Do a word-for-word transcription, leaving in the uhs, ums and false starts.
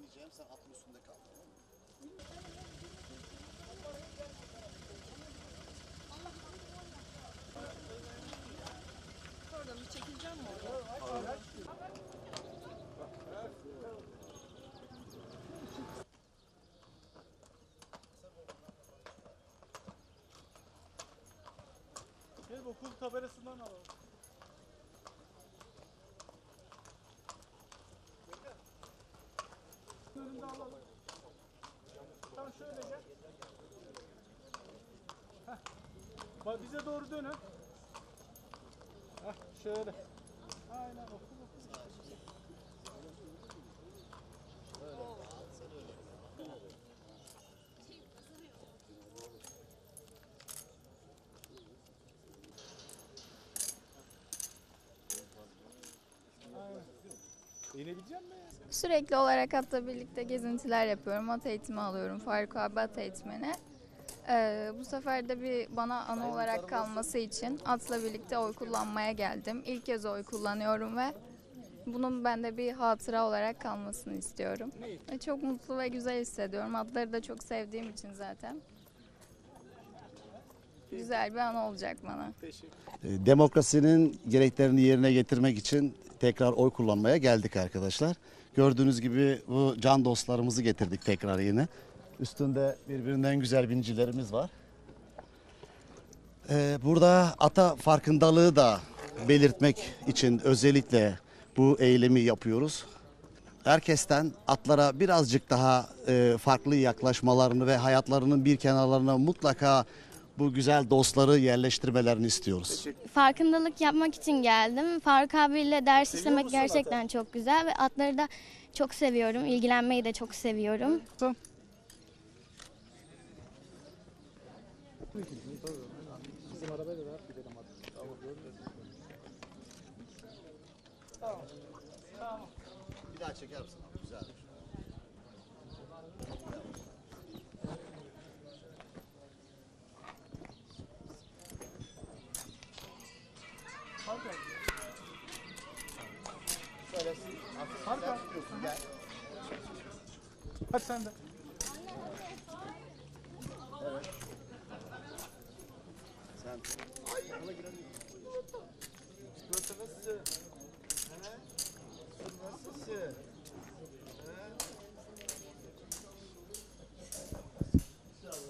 ineceğim, sen atın üstünde kal. Tamam mı? Oradan bir çekileceğim mi orada? Gel okul tabelasından alalım. Önünde alalım. Tamam şöyle gel. Heh. Bak bize doğru dönün. Heh, şöyle. Aynen okul okul. İnebilecek misin? Sürekli olarak atla birlikte gezintiler yapıyorum. At eğitimi alıyorum. Faruk abi at eğitmeni. Ee, bu sefer de bir bana anı olarak kalması için atla birlikte oy kullanmaya geldim. İlk kez oy kullanıyorum ve bunun bende bir hatıra olarak kalmasını istiyorum. Ve çok mutlu ve güzel hissediyorum. Atları da çok sevdiğim için zaten. Güzel bir anı olacak bana. Demokrasinin gereklerini yerine getirmek için tekrar oy kullanmaya geldik arkadaşlar. Gördüğünüz gibi bu can dostlarımızı getirdik tekrar yine. Üstünde birbirinden güzel binicilerimiz var. Ee, burada ata farkındalığı da belirtmek için özellikle bu eylemi yapıyoruz. Herkesten atlara birazcık daha e, farklı yaklaşmalarını ve hayatlarının bir kenarlarına mutlaka bu güzel dostları yerleştirmelerini istiyoruz. Farkındalık yapmak için geldim. Faruk abiyle ders işlemek gerçekten çok güzel ve atları da çok seviyorum. İlgilenmeyi de çok seviyorum. Tamam. Bir daha çeker misin? Güzel. Harika. Hadi sen de. Evet. Sen. Ay, ona girelim. Burası nasıl?